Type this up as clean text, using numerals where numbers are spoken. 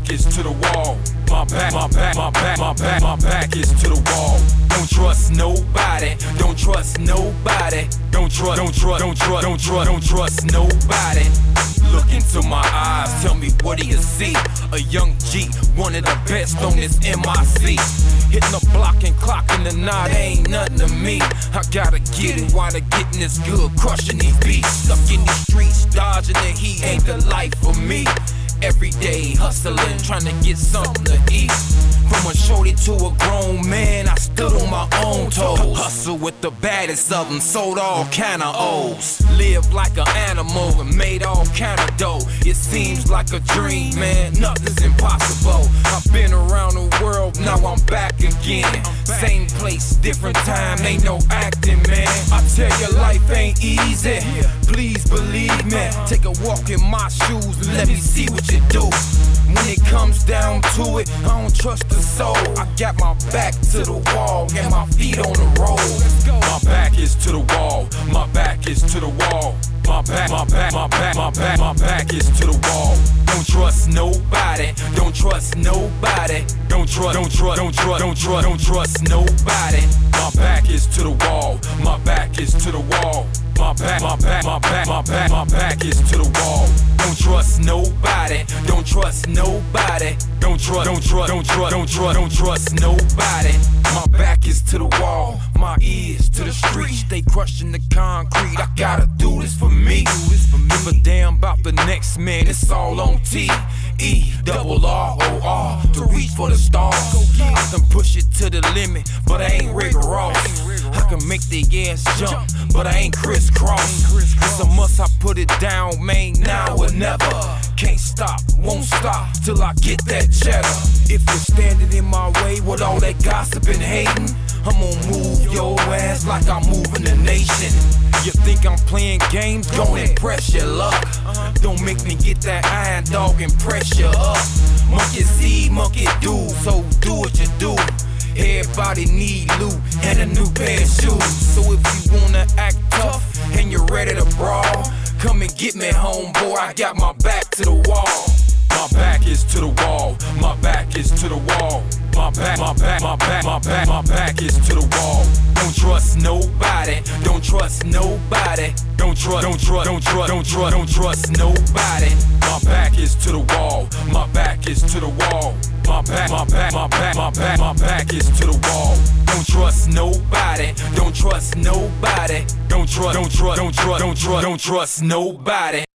back is to the wall. My back is to the wall. Don't trust nobody. Don't trust nobody. Don't trust nobody. Look into my eyes, tell me what do you see? A young G, one of the best on this MIC. Hitting the block and clocking the knot ain't nothing to me. I gotta get it while the getting is good, crushing these beats. Stuck in these streets, dodging the heat ain't the life for me. Every day hustling, trying to get something to eat. From a shorty to a grown man, I stood on my own toes. Hustle with the baddest of them, sold all kind of O's. Lived like an animal and made all kind of dough. It seems like a dream, man, nothing's impossible. I've been around the world, now I'm back again. Same place, different time, ain't no acting, man. I tell you, life ain't easy, please believe me. Take a walk in my shoes and let me see what you do. When it comes down to it, I don't trust the soul. I got my back to the wall and my feet on the road. My back is to the wall. My back is to the wall. My back is to the wall. Don't trust nobody. Don't trust nobody. Don't trust nobody. My back is to the wall. My back is to the wall. My back is to the wall. Don't trust nobody. Don't trust nobody. Don't trust nobody. My back is to the wall. My ears to the street. Stay crushing the concrete. I gotta do this for me. Give a damn about the next man. It's all on T-E-R-R-O-R to reach for the stars. I can push it to the limit, but I ain't Rick Ross. I can make the ass jump, but I ain't crisscross. It's a must, I put it down, man, now or never. Can't stop, won't stop till I get that cheddar. If you're standing in my way with all that gossip and hating, I'm gonna move your ass like I'm moving the nation. You think I'm playing games? Don't impress your luck. Don't make me get that iron dog and press you up. Monkey see, monkey do, so do what you do. Everybody need loot and a new pair of shoes. So if you wanna act tough and you're ready to brawl, come and get me, homeboy, I got my back to the wall. My back is to the wall. My back is to the wall. My back is to the wall. Don't trust nobody. Don't trust nobody. Don't trust nobody. My back is to the wall. My back is to the wall. My back is to the wall. Don't trust nobody. Don't trust nobody. Don't trust nobody.